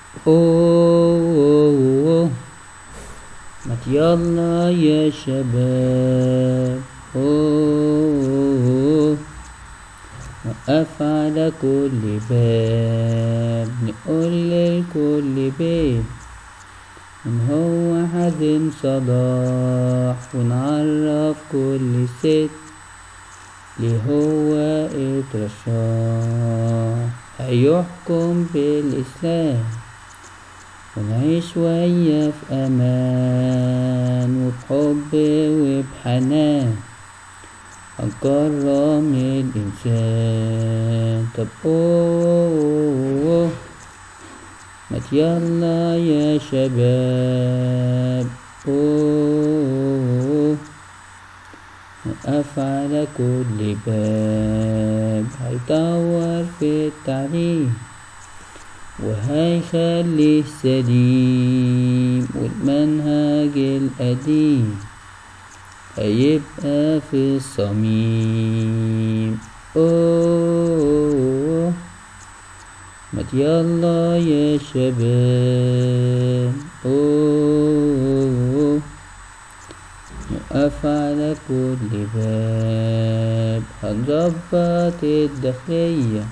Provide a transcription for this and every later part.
أوه مات يلا يا شباب. أوه نقف على كل باب، نقول لكل بيت من هو حازم صلاح، ونعرف كل ست ليه هو اترشح هيحكم بالإسلام، ونعيش وياه في أمان وبحب وبحنان، هنكرم الإنسان. طب أوه مات يلا يا شباب. أوه نقف على كل باب، هيطور في التعليم وهيخليه سليم، والمنهج القديم هيبقى في الصميم. أوه مات يلا يا شباب. أوه نقف على كل باب، هنظبط الداخلية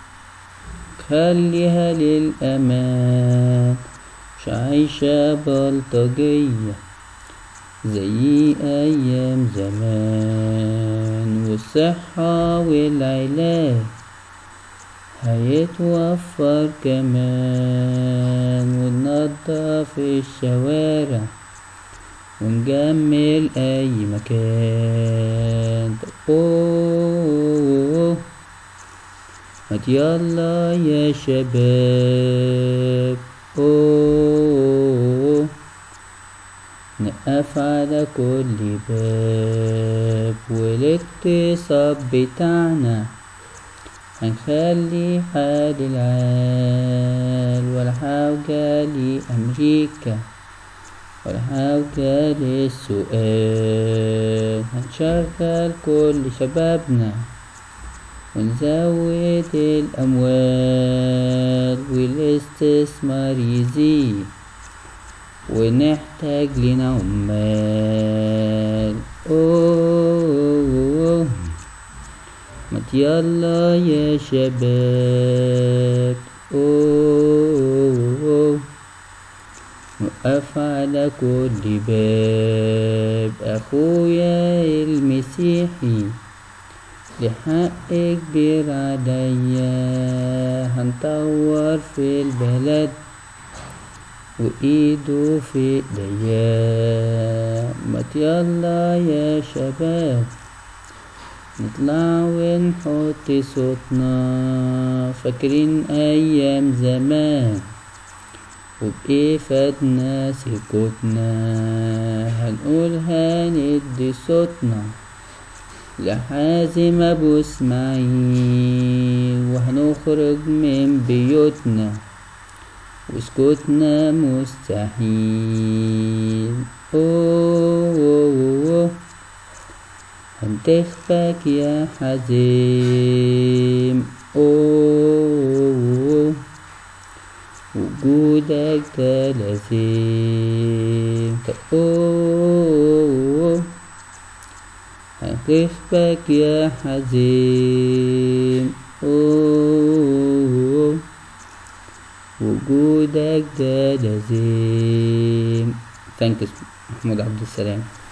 خليها للأمان، مش عايشة بلطجية زي أيام زمان، والصحة والعلاج هيتوفر كمان، وننضف الشوارع ونجمل أي مكان. أوه مات يلا يا شباب. أوه نقف على كل باب، والاقتصاد بتاعنا هنخلي حال العال، ولا حاجة لأمريكا ولا حاجة للسؤال، هنشغل كل شبابنا ونزود الأموال، والاستثمار يزيد ونحتاج لنا عمال. أوه مات يلا يا شباب. أوه نقف على كل باب، أخويا المسيحي لحق كبير عليا، هنطور في البلد وإيده في إيديا. مات يلا يا شباب نطلع ونحط صوتنا، فاكرين أيام زمان وبإيه فادنا سكوتنا، هنقول هندي صوتنا لحازم أبو إسماعيل، وهنخرج من بيوتنا وسكوتنا مستحيل. أوه هنتخفك يا حزيم. أوه وجودك ده لازم. أوه هنخفك يا حزيم. أوه وجودك ده لازم. ثانكس محمود عبد السلام.